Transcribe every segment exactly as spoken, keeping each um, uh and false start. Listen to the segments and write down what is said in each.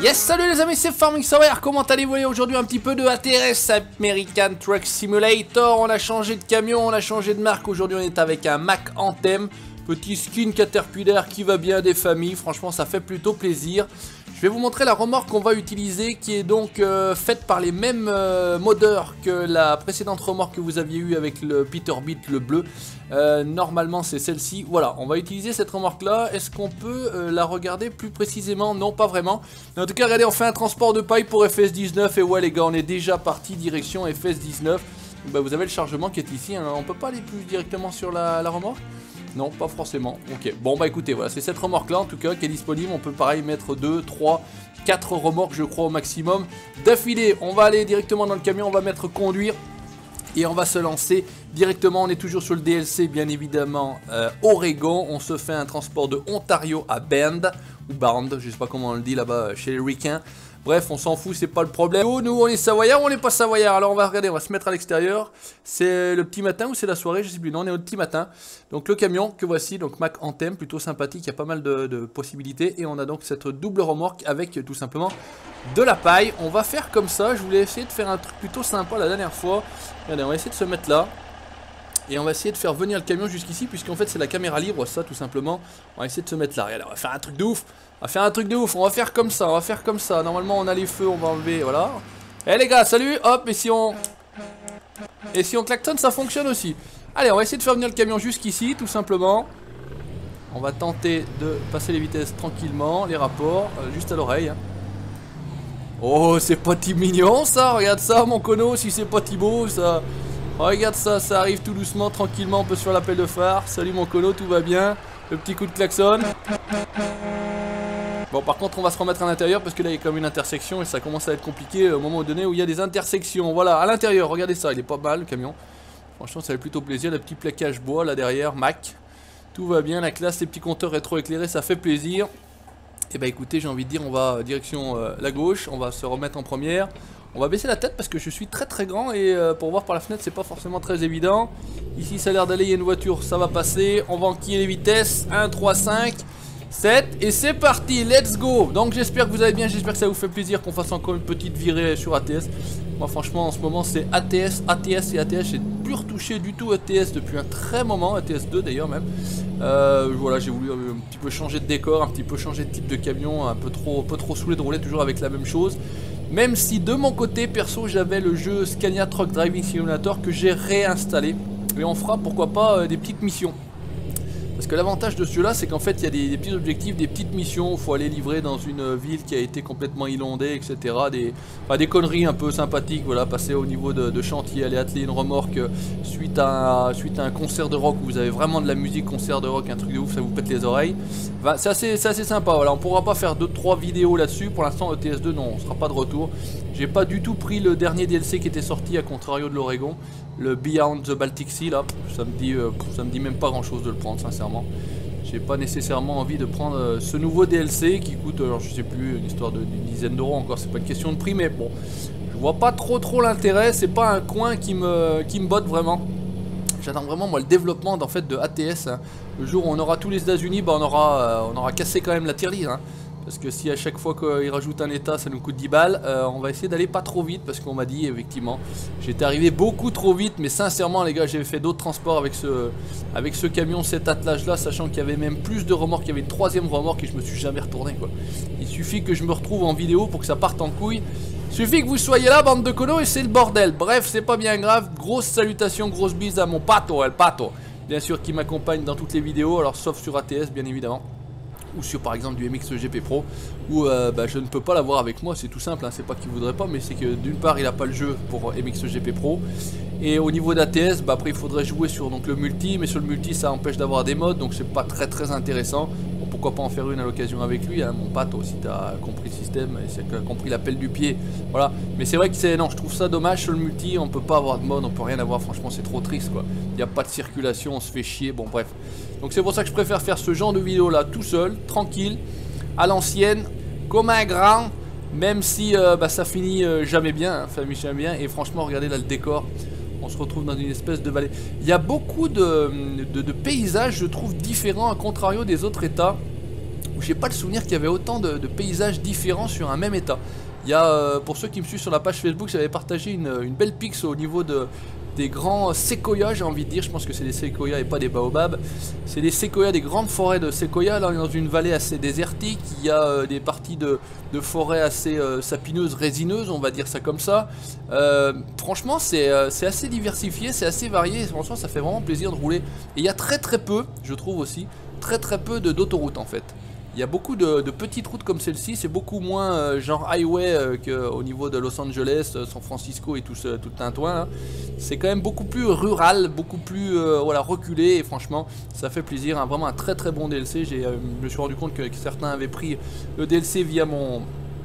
Yes, salut les amis, c'est Farming Savoir. Comment allez-vous? Aujourd'hui un petit peu de A T S, American Truck Simulator. On a changé de camion, on a changé de marque. Aujourd'hui on est avec un Mack Anthem. Petit skin Caterpillar qui va bien des familles. Franchement ça fait plutôt plaisir. Je vais vous montrer la remorque qu'on va utiliser, qui est donc euh, faite par les mêmes euh, modeurs que la précédente remorque que vous aviez eue avec le Peterbilt, le bleu. Euh, normalement c'est celle-ci. Voilà, on va utiliser cette remorque là. Est-ce qu'on peut euh, la regarder plus précisément? Non, pas vraiment. Mais en tout cas regardez, on fait un transport de paille pour F S dix-neuf. Et ouais les gars, on est déjà parti direction F S dix-neuf. Bah, vous avez le chargement qui est ici, hein. On peut pas aller plus directement sur la, la remorque? Non, pas forcément. Ok, bon bah écoutez, voilà, c'est cette remorque là en tout cas qui est disponible. On peut pareil mettre deux, trois, quatre remorques je crois au maximum d'affilée. On va aller directement dans le camion, on va mettre conduire et on va se lancer directement. On est toujours sur le D L C bien évidemment, euh, Oregon. On se fait un transport de Ontario à Bend, ou Bend, je sais pas comment on le dit là-bas chez les Ricains. Bref, on s'en fout, c'est pas le problème. Nous, nous, on est savoyards ou on n'est pas savoyards? Alors on va regarder, on va se mettre à l'extérieur. C'est le petit matin ou c'est la soirée? Je sais plus. Non, on est au petit matin. Donc le camion que voici, donc Mack Anthem, plutôt sympathique. Il y a pas mal de, de possibilités. Et on a donc cette double remorque avec tout simplement de la paille. On va faire comme ça. Je voulais essayer de faire un truc plutôt sympa la dernière fois. Regardez, on va essayer de se mettre là. Et on va essayer de faire venir le camion jusqu'ici, puisqu'en fait c'est la caméra libre, ça tout simplement. On va essayer de se mettre là. Regardez, on va faire un truc de ouf. On va faire un truc de ouf. On va faire comme ça. On va faire comme ça. Normalement on a les feux, on va enlever. Voilà. Eh les gars, salut. Hop, et si on. Et si on klaxonne, ça fonctionne aussi. Allez, on va essayer de faire venir le camion jusqu'ici, tout simplement. On va tenter de passer les vitesses tranquillement, les rapports, euh, juste à l'oreille. Hein. Oh, c'est pas si mignon ça. Regarde ça, mon cono, si c'est pas Thibaut, ça. Oh, regarde ça, ça arrive tout doucement, tranquillement, on peut se faire l'appel de phare. Salut mon colo, tout va bien. Le petit coup de klaxon. Bon, par contre, on va se remettre à l'intérieur parce que là, il y a comme une intersection et ça commence à être compliqué au moment donné où il y a des intersections. Voilà, à l'intérieur, regardez ça, il est pas mal le camion. Franchement, ça fait plutôt plaisir. Le petit plaquage bois là derrière, Mack. Tout va bien, la classe, les petits compteurs rétro-éclairés, ça fait plaisir. Et bah écoutez, j'ai envie de dire, on va direction euh, la gauche, on va se remettre en première. On va baisser la tête parce que je suis très très grand et euh, pour voir par la fenêtre c'est pas forcément très évident. Ici ça a l'air d'aller, il y a une voiture, ça va passer. On va enquiller les vitesses, un, trois, cinq, sept et c'est parti, let's go. Donc j'espère que vous allez bien, j'espère que ça vous fait plaisir qu'on fasse encore une petite virée sur A T S. Moi franchement en ce moment c'est A T S, A T S et A T S. J'ai plus retouché du tout A T S depuis un très moment, A T S deux d'ailleurs même. euh, Voilà, j'ai voulu un petit peu changer de décor, un petit peu changer de type de camion, un peu trop, un peu trop saoulé de rouler toujours avec la même chose. Même si de mon côté perso j'avais le jeu Scania Truck Driving Simulator que j'ai réinstallé. Et on fera pourquoi pas euh, des petites missions. Parce que l'avantage de ce jeu là c'est qu'en fait il y a des, des petits objectifs, des petites missions. Il faut aller livrer dans une ville qui a été complètement inondée, et cetera. Des, enfin, des conneries un peu sympathiques, voilà, passer au niveau de, de chantier, aller atteler une remorque suite à, suite à un concert de rock où vous avez vraiment de la musique, concert de rock, un truc de ouf, ça vous pète les oreilles. Enfin, c'est assez, assez sympa, voilà. On pourra pas faire deux trois vidéos là-dessus. Pour l'instant E T S deux non, on sera pas de retour. J'ai pas du tout pris le dernier D L C qui était sorti à contrario de l'Oregon, le Beyond the Baltic Sea là, ça me dit, euh, ça me dit même pas grand chose de le prendre sincèrement. J'ai pas nécessairement envie de prendre euh, ce nouveau D L C qui coûte, alors je sais plus, une histoire d'une dizaine d'euros encore, c'est pas une question de prix, mais bon, je vois pas trop trop l'intérêt, c'est pas un coin qui me, qui me botte vraiment. J'attends vraiment moi le développement en fait de A T S. Hein. Le jour où on aura tous les États-Unis, bah, on aura, euh, on aura cassé quand même la tirelire. Hein. Parce que si à chaque fois qu'ils rajoutent un état ça nous coûte dix balles, euh, on va essayer d'aller pas trop vite parce qu'on m'a dit effectivement j'étais arrivé beaucoup trop vite. Mais sincèrement les gars, j'avais fait d'autres transports avec ce, avec ce camion, cet attelage là, sachant qu'il y avait même plus de remorques, il y avait une troisième remorque et je me suis jamais retourné quoi. Il suffit que je me retrouve en vidéo pour que ça parte en couille. Il suffit que vous soyez là bande de conos et c'est le bordel. Bref, c'est pas bien grave, grosse salutation, grosse bise à mon pato, El Pato, bien sûr qui m'accompagne dans toutes les vidéos, alors sauf sur A T S bien évidemment. Ou sur par exemple du M X G P Pro où euh, bah, je ne peux pas l'avoir avec moi, c'est tout simple, hein, c'est pas qu'il voudrait pas mais c'est que d'une part il a pas le jeu pour M X G P Pro et au niveau d'A T S bah, après il faudrait jouer sur donc, le multi, mais sur le multi ça empêche d'avoir des modes donc c'est pas très très intéressant. Bon, pourquoi pas en faire une à l'occasion avec lui, hein, mon pato, si t'as compris le système et si t'as compris l'appel du pied, voilà. Mais c'est vrai que c'est, non je trouve ça dommage sur le multi, on peut pas avoir de mode, on peut rien avoir, franchement c'est trop triste quoi. Il n'y a pas de circulation, on se fait chier, bon bref. Donc c'est pour ça que je préfère faire ce genre de vidéo là tout seul, tranquille, à l'ancienne, comme un grand, même si euh, bah, ça finit euh, jamais bien, hein, ça finit jamais bien. Et franchement regardez là le décor, on se retrouve dans une espèce de vallée. Il y a beaucoup de, de, de paysages je trouve différents à contrario des autres états. où j'ai pas le souvenir qu'il y avait autant de, de paysages différents sur un même état. Il y a, euh, pour ceux qui me suivent sur la page Facebook, j'avais partagé une, une belle pixe au niveau de, des grands séquoias, j'ai envie de dire. Je pense que c'est des séquoias et pas des baobabs. C'est des séquoias, des grandes forêts de séquoias. Là, on est dans une vallée assez désertique. Il y a euh, des parties de, de forêts assez euh, sapineuses, résineuses, on va dire ça comme ça. Euh, franchement, c'est euh, assez diversifié, c'est assez varié. Et franchement, ça fait vraiment plaisir de rouler. Et il y a très très peu, je trouve aussi, très très peu d'autoroutes en fait. Il y a beaucoup de, de petites routes comme celle-ci, c'est beaucoup moins euh, genre highway euh, qu'au niveau de Los Angeles, euh, San Francisco et tout, ce, tout le tintouin. C'est quand même beaucoup plus rural, beaucoup plus euh, voilà, reculé et franchement ça fait plaisir. Hein, vraiment un très très bon D L C. Euh, je me suis rendu compte que, que certains avaient pris le D L C via mon,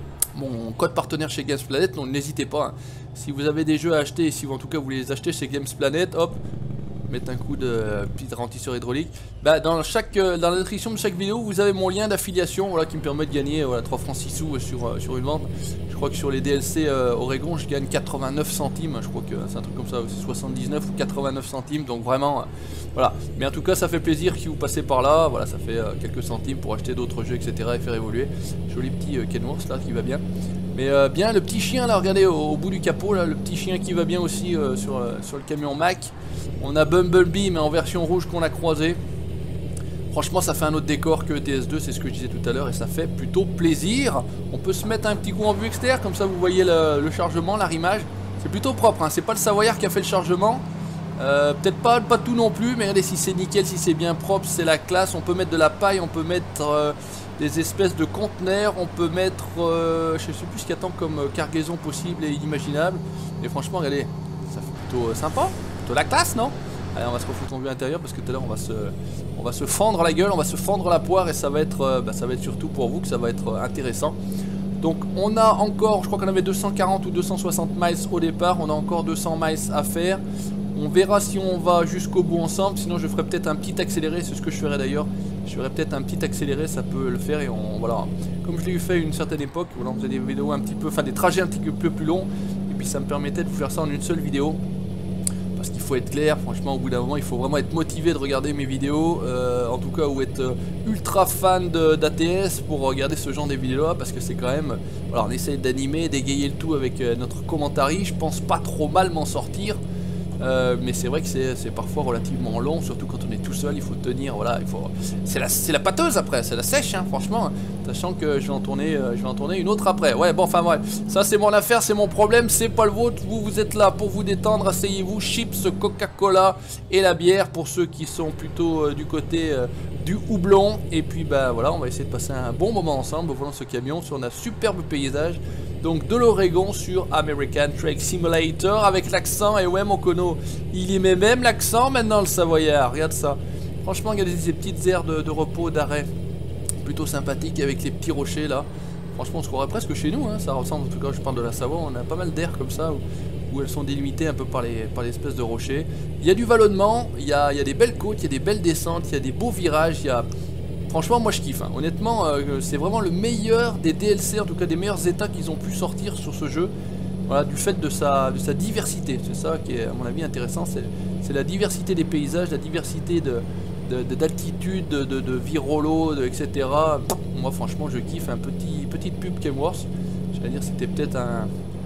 mon code partenaire chez Games Planet, donc n'hésitez pas. Hein. Si vous avez des jeux à acheter et si vous en tout cas vous voulez les acheter chez Games Planet, hop, mettre un coup de euh, petit ralentisseur hydraulique. Bah, dans, chaque, euh, dans la description de chaque vidéo, vous avez mon lien d'affiliation voilà, qui me permet de gagner voilà, trois francs six sous sur, euh, sur une vente. Je crois que sur les D L C euh, Oregon, je gagne quatre-vingt-neuf centimes. Je crois que c'est un truc comme ça, c'est soixante-dix-neuf ou quatre-vingt-neuf centimes. Donc vraiment, euh, voilà. Mais en tout cas, ça fait plaisir si vous passez par là. Voilà, ça fait euh, quelques centimes pour acheter d'autres jeux, et cetera et faire évoluer. Joli petit euh, Kenworth là qui va bien. Mais euh, bien, le petit chien là, regardez au, au bout du capot là, le petit chien qui va bien aussi euh, sur, euh, sur le camion Mack. On a Bumblebee mais en version rouge qu'on a croisé. Franchement ça fait un autre décor que E T S deux, c'est ce que je disais tout à l'heure et ça fait plutôt plaisir. On peut se mettre un petit coup en vue extérieure, comme ça vous voyez le, le chargement, l'arrimage. C'est plutôt propre, hein. C'est pas le Savoyard qui a fait le chargement. Euh, Peut-être pas, pas tout non plus, mais regardez si c'est nickel, si c'est bien propre, c'est la classe. On peut mettre de la paille, on peut mettre euh, des espèces de conteneurs, on peut mettre, euh, je sais plus ce qu'il y a tant comme cargaison possible et inimaginable. Et franchement regardez, ça fait plutôt euh, sympa. De la classe, non? Allez, on va se refoutre en vue intérieure parce que tout à l'heure on va se on va se fendre la gueule, on va se fendre la poire et ça va être euh, bah, ça va être surtout pour vous que ça va être euh, intéressant. Donc on a encore, je crois qu'on avait deux cent quarante ou deux cent soixante miles au départ, on a encore deux cents miles à faire. On verra si on va jusqu'au bout ensemble, sinon je ferai peut-être un petit accéléré, c'est ce que je ferai d'ailleurs. Je ferai peut-être un petit accéléré, ça peut le faire et on voilà. Comme je l'ai fait à une certaine époque, voilà, on faisait des vidéos un petit peu, enfin des trajets un petit peu plus longs et puis ça me permettait de vous faire ça en une seule vidéo. Parce qu'il faut être clair, franchement au bout d'un moment il faut vraiment être motivé de regarder mes vidéos, euh, en tout cas ou être euh, ultra fan d'A T S pour regarder ce genre de vidéos là, parce que c'est quand même, voilà, on essaye d'animer, d'égayer le tout avec euh, notre commentary, je pense pas trop mal m'en sortir, euh, mais c'est vrai que c'est parfois relativement long, surtout quand on est tout seul, il faut tenir, voilà, il faut, c'est la, la pâteuse après, c'est la sèche, hein, franchement, sachant que je vais en tourner, euh, je vais en tourner une autre après, ouais bon enfin bref, ça c'est mon affaire, c'est mon problème, c'est pas le vôtre, vous vous êtes là pour vous détendre, asseyez-vous, chips, Coca-Cola et la bière pour ceux qui sont plutôt euh, du côté euh, du houblon, et puis bah voilà, on va essayer de passer un bon moment ensemble au volant de ce camion sur un superbe paysage. Donc de l'Oregon sur American Truck Simulator avec l'accent, et ouais mon cono, il y met même l'accent maintenant le Savoyard, regarde ça. Franchement regardez ces petites aires de, de repos, d'arrêt, plutôt sympathiques avec les petits rochers là. Franchement on se croirait presque chez nous, hein. Ça ressemble, en tout cas je parle de la Savoie, on a pas mal d'air comme ça où, où elles sont délimitées un peu par les, par les espèces de rochers. Il y a du vallonnement, il y a, il y a des belles côtes, il y a des belles descentes, il y a des beaux virages, il y a... Franchement moi je kiffe, hein. Honnêtement euh, c'est vraiment le meilleur des D L C, en tout cas des meilleurs états qu'ils ont pu sortir sur ce jeu. Voilà, du fait de sa, de sa diversité, c'est ça qui est à mon avis intéressant, c'est la diversité des paysages, la diversité de d'altitude, de, de, de, de virolo, et cetera. Moi franchement je kiffe. Un petit petite pub Kenworth, j'allais dire c'était peut-être un...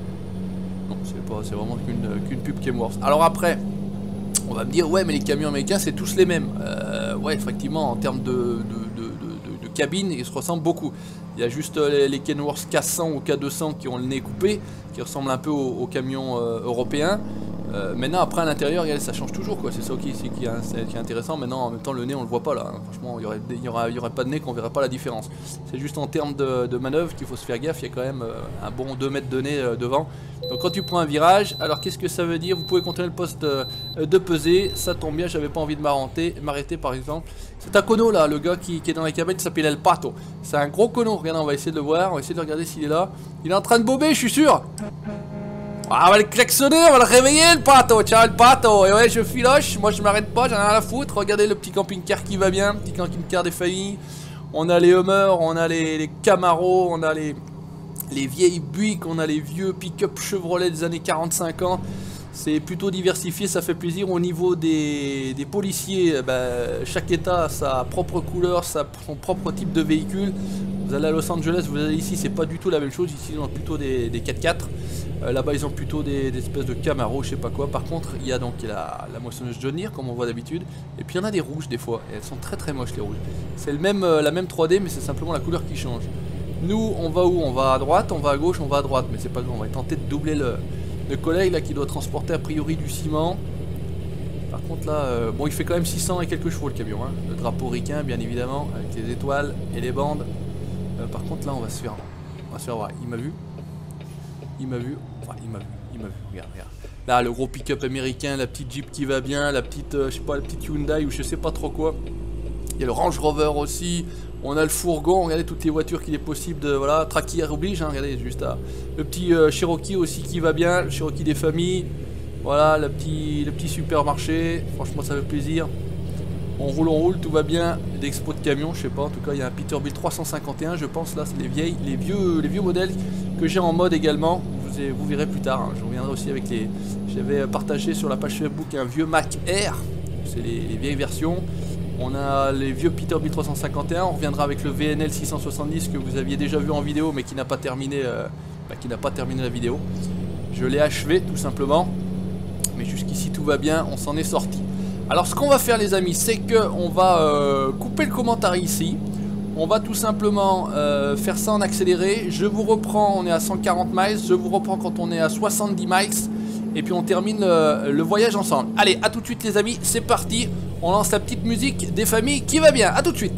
Non c'est pas, c'est vraiment qu'une qu'une pub Kenworth. Alors après on va me dire ouais mais les camions américains c'est tous les mêmes. Euh, ouais effectivement en termes de, de cabine, ils se ressemblent beaucoup. Il y a juste les, les Kenworth K cent ou K deux cents qui ont le nez coupé, qui ressemblent un peu aux, aux camions euh, européens. Euh, maintenant après à l'intérieur ça change toujours quoi, c'est ça qui, qui, qui, est, qui est intéressant. Maintenant en même temps le nez on le voit pas là, hein. Franchement il y aurait, il y aura, il y aurait pas de nez qu'on verrait pas la différence. C'est juste en termes de, de manœuvre qu'il faut se faire gaffe, il y a quand même euh, un bon deux mètres de nez euh, devant. Donc quand tu prends un virage, alors qu'est-ce que ça veut dire? Vous pouvez contrôler le poste de, de pesée, ça tombe bien, j'avais pas envie de m'arrêter par exemple. C'est un cono là, le gars qui, qui est dans la cabine, il s'appelle El Pato. C'est un gros cono, regardez on va essayer de le voir, on va essayer de regarder s'il est là. Il est en train de bober je suis sûr. Ah, on va le klaxonner, on va le réveiller le Pato, ciao le Pato. Et ouais je filoche, moi je m'arrête pas, j'en ai rien à foutre. Regardez le petit camping-car qui va bien, petit camping-car des familles. On a les Hummer, on a les, les Camaro, on a les, les vieilles Buick, on a les vieux pick-up Chevrolet des années quarante-cinq ans. C'est plutôt diversifié, ça fait plaisir. Au niveau des, des policiers, bah, chaque état a sa propre couleur, sa, son propre type de véhicule. Vous allez à Los Angeles, vous allez ici, c'est pas du tout la même chose. Ici, ils ont plutôt des, des quatre-quatre. Euh, Là-bas, ils ont plutôt des, des espèces de Camaro, je sais pas quoi. Par contre, il y a donc la, la moissonneuse John Deere, comme on voit d'habitude. Et puis, il y en a des rouges des fois. Et elles sont très très moches, les rouges. C'est le même, euh, la même trois D, mais c'est simplement la couleur qui change. Nous, on va où? On va à droite, on va à gauche, on va à droite. Mais c'est pas grave, on va tenter de doubler le... Le collègue là qui doit transporter a priori du ciment. Par contre là, euh, bon il fait quand même six cents et quelques chevaux le camion. Hein. Le drapeau ricain bien évidemment, avec les étoiles et les bandes. Euh, par contre là on va se faire... On va se faire voir. Il m'a vu. Il m'a vu. Enfin il m'a vu. Il m'a vu. Regarde, regarde. Là le gros pick-up américain, la petite Jeep qui va bien, la petite, euh, je sais pas, la petite Hyundai ou je sais pas trop quoi. Il y a le Range Rover aussi. On a le fourgon, regardez toutes les voitures qu'il est possible de... Voilà, Tracker oblige, hein, regardez, juste à... Le petit euh, Cherokee aussi qui va bien, le Cherokee des familles. Voilà, le petit, le petit supermarché, franchement ça fait plaisir. On roule, on roule, tout va bien. L'expo de camions, je sais pas, en tout cas il y a un Peterbilt trois cent cinquante et un, je pense, là c'est les vieilles, les vieux, les vieux modèles que j'ai en mode également. Vous, vous verrez plus tard, hein. Je reviendrai aussi avec les... J'avais partagé sur la page Facebook un vieux Mac Air, c'est les, les vieilles versions. On a les vieux Peterbilt trois cent cinquante et un, on reviendra avec le V N L six cent soixante-dix que vous aviez déjà vu en vidéo mais qui n'a pas terminé euh, bah, qui n'a pas terminé la vidéo. Je l'ai achevé tout simplement. Mais jusqu'ici tout va bien, on s'en est sorti. Alors ce qu'on va faire les amis, c'est que on va euh, couper le commentaire ici. On va tout simplement euh, faire ça en accéléré. Je vous reprends, on est à cent quarante miles, je vous reprends quand on est à soixante-dix miles. Et puis on termine euh, le voyage ensemble. Allez, à tout de suite les amis, c'est parti. On lance la petite musique des familles qui va bien. À tout de suite.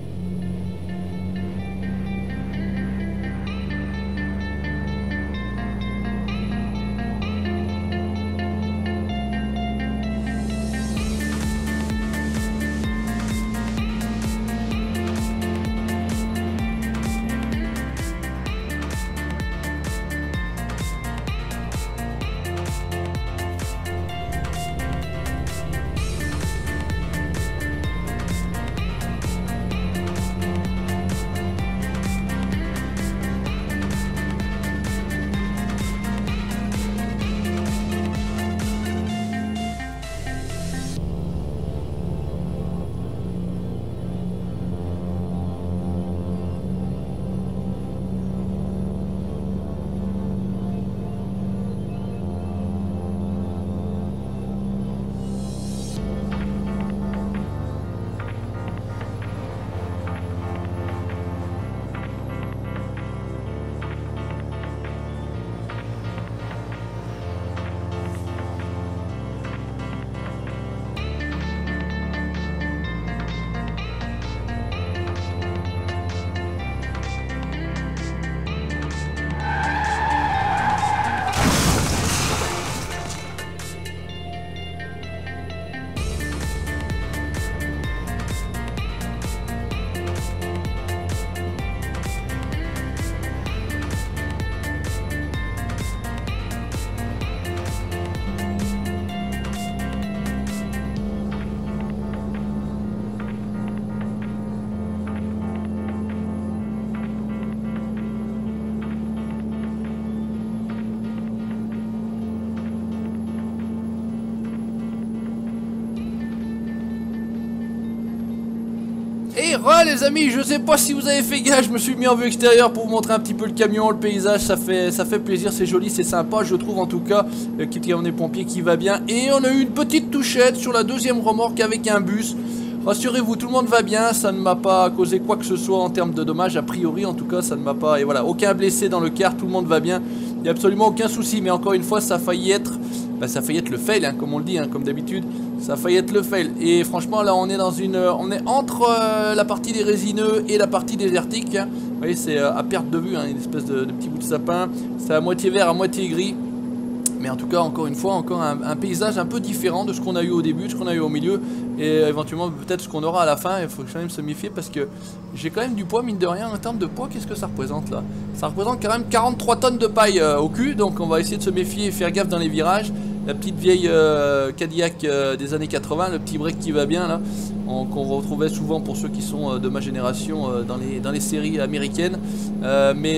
Et re les amis, je sais pas si vous avez fait gaffe, je me suis mis en vue extérieure pour vous montrer un petit peu le camion, le paysage, ça fait, ça fait plaisir, c'est joli, c'est sympa, je trouve en tout cas. L'équipe camion des pompiers qui va bien. Et on a eu une petite touchette sur la deuxième remorque avec un bus. Rassurez-vous, tout le monde va bien, ça ne m'a pas causé quoi que ce soit en termes de dommages, a priori en tout cas, ça ne m'a pas... Et voilà, aucun blessé dans le car, tout le monde va bien, il n'y a absolument aucun souci, mais encore une fois, ça a failli être... Bah, ça a failli être le fail, hein, comme on le dit, hein, comme d'habitude, ça a failli être le fail. Et franchement, là, on est dans une... On est entre euh, la partie des résineux et la partie désertique, hein. Vous voyez, c'est euh, à perte de vue, hein, une espèce de, de petit bout de sapin, c'est à moitié vert, à moitié gris. Mais en tout cas, encore une fois, encore un, un paysage un peu différent de ce qu'on a eu au début, de ce qu'on a eu au milieu, et éventuellement peut-être ce qu'on aura à la fin. Il faut quand même se méfier parce que j'ai quand même du poids, mine de rien. En termes de poids, qu'est-ce que ça représente là? Ça représente quand même quarante-trois tonnes de paille euh, au cul, donc on va essayer de se méfier et faire gaffe dans les virages. La petite vieille euh, Cadillac euh, des années quatre-vingt, le petit break qui va bien là, qu'on retrouvait souvent pour ceux qui sont euh, de ma génération euh, dans, les, dans les séries américaines. Euh, mais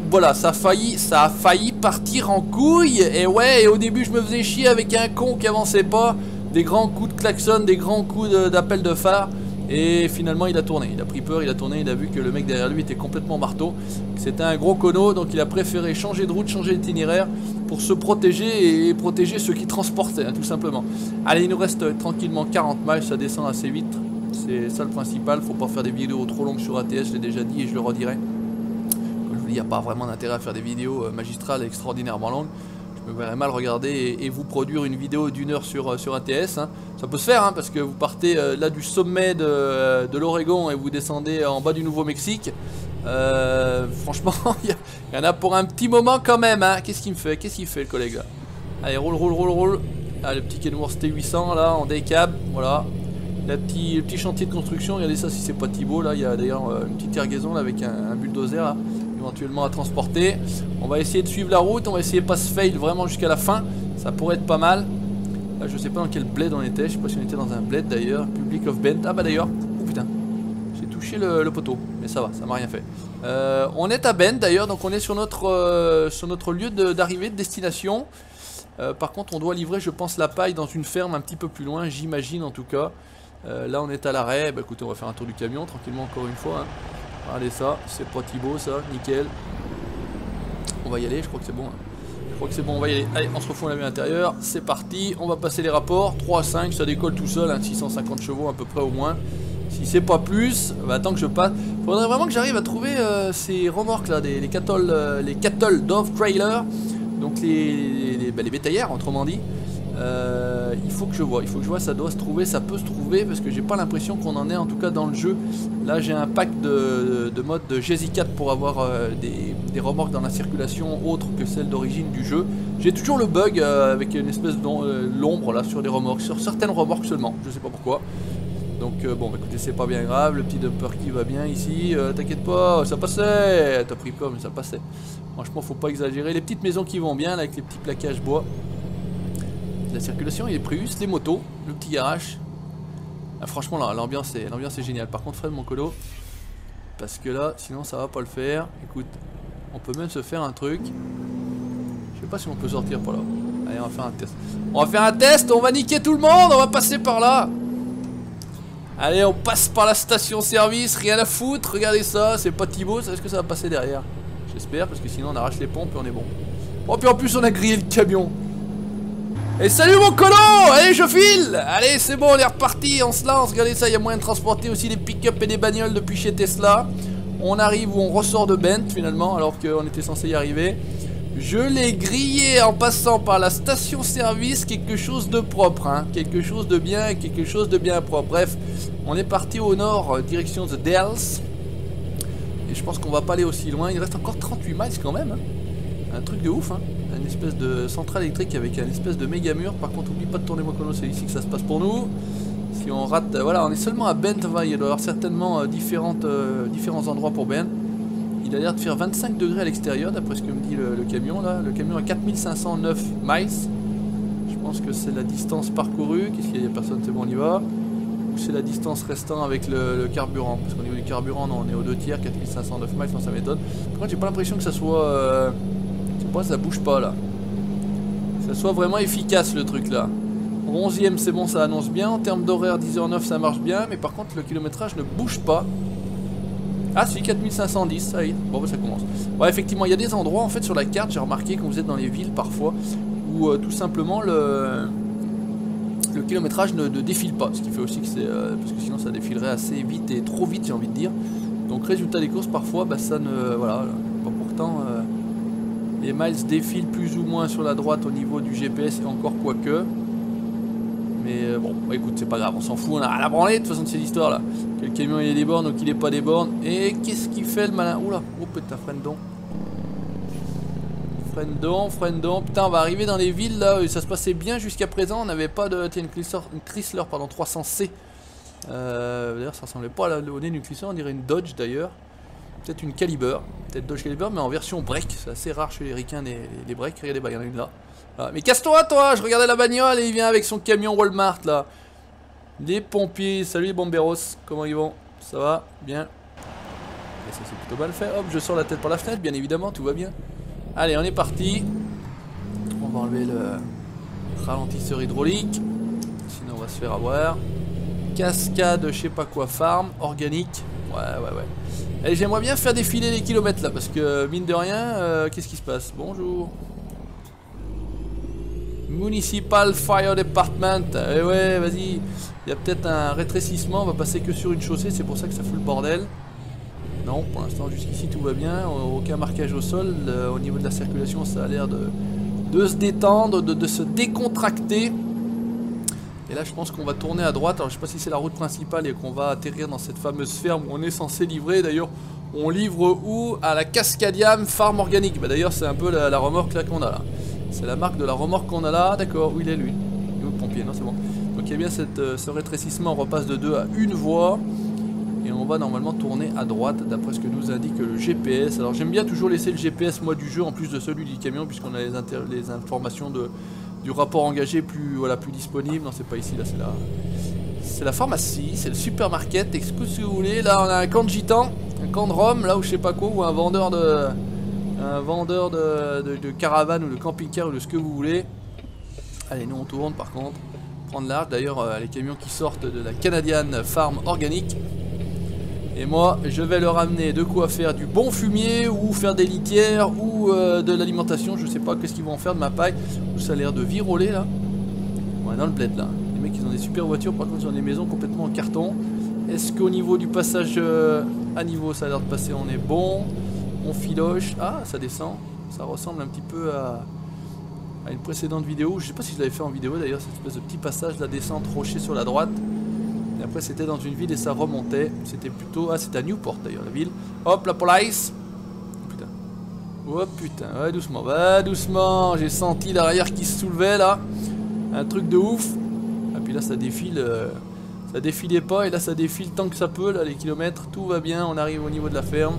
voilà, ça a failli, ça a failli partir en couille. Et ouais, et au début je me faisais chier avec un con qui avançait pas. Des grands coups de klaxon, des grands coups d'appel de, de phare. Et finalement il a tourné, il a pris peur, il a tourné, il a vu que le mec derrière lui était complètement marteau. C'était un gros cono, donc il a préféré changer de route, changer d'itinéraire pour se protéger et protéger ceux qui transportaient, hein, tout simplement. Allez, il nous reste euh, tranquillement quarante miles, ça descend assez vite. C'est ça le principal, faut pas faire des vidéos trop longues sur A T S, je l'ai déjà dit et je le redirai. Comme je vous dis, il n'y a pas vraiment d'intérêt à faire des vidéos euh, magistrales extraordinairement longues. Je me verrais mal regarder et, et vous produire une vidéo d'une heure sur, sur A T S. Hein. Ça peut se faire hein, parce que vous partez euh, là du sommet de, euh, de l'Oregon et vous descendez en bas du Nouveau-Mexique. Euh, franchement, il y, y en a pour un petit moment quand même. Hein. Qu'est-ce qu'il me fait Qu'est-ce qu'il fait le collègue là? Allez, roule, roule, roule, roule. Ah, le petit Kenworth T huit cents là en décab. Voilà. Le petit, le petit chantier de construction. Regardez ça si c'est pas Thibaut. Là, il y a d'ailleurs euh, une petite ergaison là, avec un, un bulldozer là, éventuellement à transporter. On va essayer de suivre la route. On va essayer de pas se fail vraiment jusqu'à la fin. Ça pourrait être pas mal. Là, je sais pas dans quel bled on était. Je sais pas si on était dans un bled d'ailleurs. Public of Bend. Ah bah d'ailleurs. Oh putain. J'ai touché le, le poteau. Mais ça va, ça m'a rien fait. Euh, on est à Bend d'ailleurs. Donc on est sur notre, euh, sur notre lieu d'arrivée, de, de destination. Euh, par contre, on doit livrer, je pense, la paille dans une ferme un petit peu plus loin. J'imagine en tout cas. Euh, là, on est à l'arrêt. Bah écoutez, on va faire un tour du camion tranquillement encore une fois. Hein. Regardez ça. C'est pas Thibaut ça. Nickel. On va y aller. Je crois que c'est bon. Hein. Je crois que c'est bon, on va y aller. Allez, on se refond la vue intérieure. C'est parti. On va passer les rapports. trois à cinq, ça décolle tout seul. Hein, six cent cinquante chevaux à peu près au moins. Si c'est pas plus, bah, attends que je passe. Faudrait vraiment que j'arrive à trouver euh, ces remorques là, des, les cattle, euh, les cattle dove trailer. Donc les, les, les, bah, les bétaillères, autrement dit. Euh, il faut que je vois, il faut que je vois, ça doit se trouver, ça peut se trouver parce que j'ai pas l'impression qu'on en ait en tout cas dans le jeu. Là j'ai un pack de, de, de mode de G Z quatre pour avoir euh, des, des remorques dans la circulation autre que celle d'origine du jeu. J'ai toujours le bug euh, avec une espèce de euh, l'ombre là sur des remorques, sur certaines remorques seulement, je sais pas pourquoi. Donc euh, bon bah écoutez, c'est pas bien grave, le petit dumper qui va bien ici, euh, t'inquiète pas, ça passait, t'as pris peur mais ça passait. Franchement faut pas exagérer, les petites maisons qui vont bien là avec les petits plaquages bois. La circulation, il est Prius, les motos, le petit garage. Ah, franchement, l'ambiance est, l'ambiance est géniale. Par contre, Fred, mon colo, parce que là, sinon, ça va pas le faire. Écoute, on peut même se faire un truc. Je sais pas si on peut sortir par là. Allez, on va faire un test. On va faire un test, on va niquer tout le monde, on va passer par là. Allez, on passe par la station-service, rien à foutre. Regardez ça, c'est pas Thibaut, est-ce que ça va passer derrière? J'espère, parce que sinon, on arrache les pompes et on est bon. Oh, puis en plus, on a grillé le camion. Et salut mon colo! Allez, je file! Allez, c'est bon, on est reparti, on se lance. Regardez ça, il y a moyen de transporter aussi des pick-up et des bagnoles depuis chez Tesla. On arrive ou on ressort de Bent finalement, alors qu'on était censé y arriver. Je l'ai grillé en passant par la station-service, quelque chose de propre, hein. Quelque chose de bien, quelque chose de bien propre. Bref, on est parti au nord, direction The Dells. Et je pense qu'on va pas aller aussi loin. Il reste encore trente-huit miles quand même, hein. Un truc de ouf, hein. Une espèce de centrale électrique avec une espèce de méga mur. Par contre, oublie pas de tourner mon colo, c'est ici que ça se passe pour nous. Si on rate, euh, voilà, on est seulement à Bend. Il doit y avoir certainement euh, différentes, euh, différents endroits pour Bend. Il a l'air de faire vingt-cinq degrés à l'extérieur, d'après ce que me dit le, le camion là. Le camion a quatre mille cinq cent neuf miles. Je pense que c'est la distance parcourue. Qu'est-ce qu'il y a, personne, c'est bon, on y va. Ou c'est la distance restant avec le, le carburant. Parce qu'au niveau du carburant, non, on est aux deux tiers, quatre mille cinq cent neuf miles, non, ça m'étonne. Par contre, j'ai pas l'impression que ça soit. Euh, Moi, ça bouge pas là. Que ça soit vraiment efficace le truc là. onzième, c'est bon, ça annonce bien. En termes d'horaire, dix heures neuf, ça marche bien. Mais par contre, le kilométrage ne bouge pas. Ah, c'est quatre mille cinq cent dix, ça y est. Bon, bah, ça commence. Ouais, effectivement, il y a des endroits en fait sur la carte, j'ai remarqué quand vous êtes dans les villes parfois, où euh, tout simplement le, le kilométrage ne, ne défile pas. Ce qui fait aussi que c'est. Euh, parce que sinon, ça défilerait assez vite et trop vite, j'ai envie de dire. Donc, résultat des courses, parfois, bah, ça ne. Voilà. Pas pourtant. Euh, Les miles défilent plus ou moins sur la droite au niveau du G P S et encore quoique. Mais euh, bon, bah écoute, c'est pas grave, on s'en fout, on a rien à branler de toute façon de ces histoires là. Que le camion il est des bornes ou qu'il est pas des bornes. Et qu'est-ce qu'il fait le malin? Oula, oh putain, freine donc. Freine donc, freine donc. Putain, on va arriver dans les villes là, ça se passait bien jusqu'à présent. On n'avait pas de. Tiens, une Chrysler, une Chrysler pardon, trois cents C. Euh, d'ailleurs, ça ressemblait pas à la, au nez d'une Chrysler, on dirait une Dodge d'ailleurs. Peut-être une Caliber, peut-être Dodge Caliber, mais en version break. C'est assez rare chez les ricains des, des breaks. Regardez, bah, il y en a une là. Voilà. Mais casse-toi, toi! Je regardais la bagnole et il vient avec son camion Walmart là. Les pompiers, salut les bomberos, comment ils vont? Ça va? Bien. Et ça c'est plutôt mal fait. Hop, je sors la tête par la fenêtre, bien évidemment, tout va bien. Allez, on est parti. On va enlever le ralentisseur hydraulique. Sinon on va se faire avoir. Cascade, je sais pas quoi, farm, organique. Ouais, ouais, ouais. Allez, j'aimerais bien faire défiler les kilomètres là, parce que mine de rien, euh, qu'est-ce qui se passe? Bonjour. Municipal Fire Department. Eh ouais, vas-y. Il y a peut-être un rétrécissement, on va passer que sur une chaussée, c'est pour ça que ça fout le bordel. Non, pour l'instant jusqu'ici tout va bien, aucun marquage au sol. Euh, au niveau de la circulation, ça a l'air de, de se détendre, de, de se décontracter. Et là je pense qu'on va tourner à droite. Alors je sais pas si c'est la route principale et qu'on va atterrir dans cette fameuse ferme où on est censé livrer. D'ailleurs on livre où? À la Cascadiam Farm Organique. Bah, d'ailleurs c'est un peu la, la remorque là qu'on a là. C'est la marque de la remorque qu'on a là. D'accord, où il est lui? Il est où le pompier? Non c'est bon. Donc il y a bien cette, euh, ce rétrécissement, on repasse de deux à une voie. Et on va normalement tourner à droite d'après ce que nous indique le G P S. Alors j'aime bien toujours laisser le G P S moi du jeu en plus de celui du camion, puisqu'on a les, les informations de... du rapport engagé plus, voilà, plus disponible. Non c'est pas ici, là c'est la c'est la pharmacie, c'est le supermarket, excuse si vous voulez. Là on a un camp de gitans, un camp de Rome, là où je sais pas quoi, ou un vendeur de un vendeur de, de, de caravane ou de camping-car ou de ce que vous voulez. Allez, nous on tourne par contre, prendre large. D'ailleurs euh, les camions qui sortent de la Canadian Farm Organique. Et moi je vais leur amener de quoi faire du bon fumier, ou faire des litières, ou euh, de l'alimentation. Je sais pas qu'est-ce qu'ils vont en faire de ma paille. Ça a l'air de viroler là. Ouais, dans le bled là. Les mecs ils ont des super voitures, par contre ils ont des maisons complètement en carton. Est-ce qu'au niveau du passage euh, à niveau ça a l'air de passer? On est bon. On filoche. Ah, ça descend. Ça ressemble un petit peu à, à une précédente vidéo. Je sais pas si je l'avais fait en vidéo d'ailleurs, cette espèce de petit passage, la descente rocher sur la droite. Et après c'était dans une ville et ça remontait. C'était plutôt... Ah, c'était à Newport d'ailleurs la ville. Hop, la police. Putain. Oh putain, ouais doucement, va doucement. J'ai senti l'arrière qui se soulevait là. Un truc de ouf. Et puis là ça défile. Euh... Ça défilait pas et là ça défile tant que ça peut là, les kilomètres. Tout va bien, on arrive au niveau de la ferme.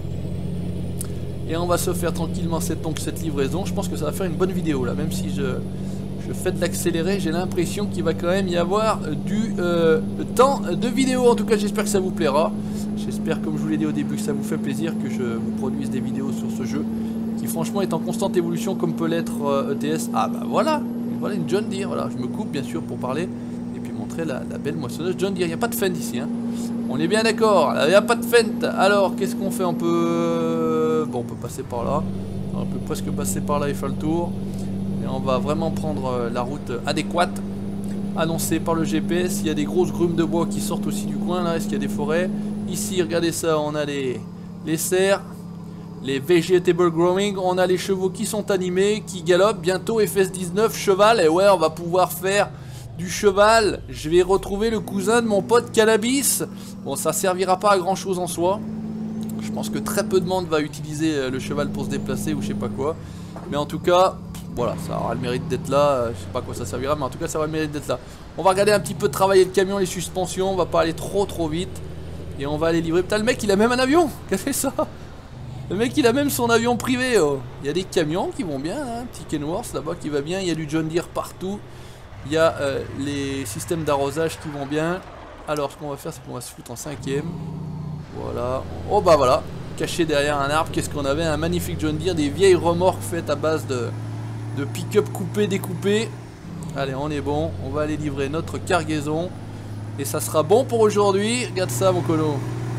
Et on va se faire tranquillement cette, donc, cette livraison. Je pense que ça va faire une bonne vidéo là. Même si je, je fais de l'accélérer, j'ai l'impression qu'il va quand même y avoir du euh, temps de vidéo. En tout cas j'espère que ça vous plaira. J'espère, comme je vous l'ai dit au début, que ça vous fait plaisir que je vous produise des vidéos sur ce jeu, qui franchement est en constante évolution comme peut l'être euh, E T S. Ah bah voilà, voilà une John Deere. Voilà, je me coupe bien sûr pour parler. Et puis montrer la, la belle moissonneuse John Deere. Il n'y a pas de fente ici hein. On est bien d'accord, il n'y a pas de fente. Alors qu'est-ce qu'on fait? On peut... Bon, on peut passer par là. On peut presque passer par là et faire le tour. Et on va vraiment prendre la route adéquate annoncée par le G P S. Il y a des grosses grumes de bois qui sortent aussi du coin là. Est-ce qu'il y a des forêts? Ici, regardez ça, on a les, les cerfs, les vegetable growing. On a les chevaux qui sont animés, qui galopent. Bientôt F S dix-neuf, cheval. Et ouais, on va pouvoir faire du cheval. Je vais retrouver le cousin de mon pote Cannabis. Bon, ça servira pas à grand chose en soi. Je pense que très peu de monde va utiliser le cheval pour se déplacer ou je sais pas quoi. Mais en tout cas, voilà, ça aura le mérite d'être là. Je sais pas à quoi ça servira, mais en tout cas ça aura le mérite d'être là. On va regarder un petit peu travailler le camion, les suspensions. On va pas aller trop trop vite. Et on va aller livrer. Putain, le mec il a même un avion. Qu'est-ce que c'est ça? Le mec il a même son avion privé. Oh. Il y a des camions qui vont bien là. Un petit Kenworth là-bas qui va bien. Il y a du John Deere partout. Il y a euh, les systèmes d'arrosage qui vont bien. Alors ce qu'on va faire c'est qu'on va se foutre en cinquième. Voilà. Oh bah voilà. Caché derrière un arbre, qu'est-ce qu'on avait? Un magnifique John Deere, des vieilles remorques faites à base de, de pick-up coupé, découpé. Allez, on est bon. On va aller livrer notre cargaison. Et ça sera bon pour aujourd'hui. Regarde ça mon colo.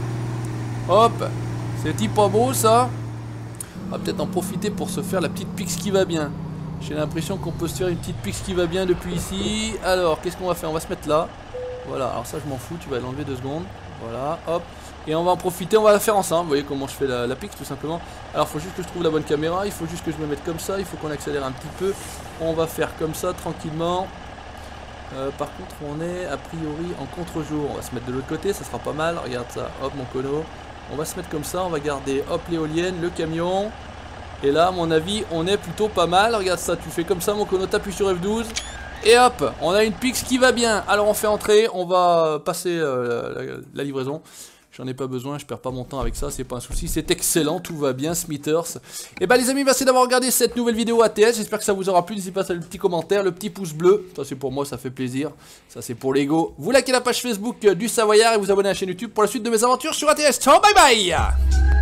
Hop. C'est pas beau ça? On va peut-être en profiter pour se faire la petite pix qui va bien. J'ai l'impression qu'on peut se faire une petite pix qui va bien depuis ici. Alors, qu'est-ce qu'on va faire? On va se mettre là. Voilà, alors ça je m'en fous, tu vas l'enlever deux secondes. Voilà, hop. Et on va en profiter, on va la faire ensemble. Vous voyez comment je fais la, la pix tout simplement. Alors il faut juste que je trouve la bonne caméra. Il faut juste que je me mette comme ça. Il faut qu'on accélère un petit peu. On va faire comme ça tranquillement. euh, Par contre on est a priori en contre-jour. On va se mettre de l'autre côté, ça sera pas mal. Regarde ça, hop mon cono. On va se mettre comme ça, on va garder hop l'éolienne, le camion. Et là à mon avis on est plutôt pas mal. Regarde ça, tu fais comme ça mon cono, t'appuies sur F douze. Et hop, on a une pix qui va bien. Alors on fait entrer, on va passer euh, la, la livraison. J'en ai pas besoin, je perds pas mon temps avec ça, c'est pas un souci, c'est excellent, tout va bien, Smithers. Et bah les amis, merci d'avoir regardé cette nouvelle vidéo A T S, j'espère que ça vous aura plu, n'hésitez pas à laisser le petit commentaire, le petit pouce bleu, ça c'est pour moi, ça fait plaisir, ça c'est pour l'ego. Vous likez la page Facebook du Savoyard et vous abonnez à la chaîne YouTube pour la suite de mes aventures sur A T S. Ciao, bye bye.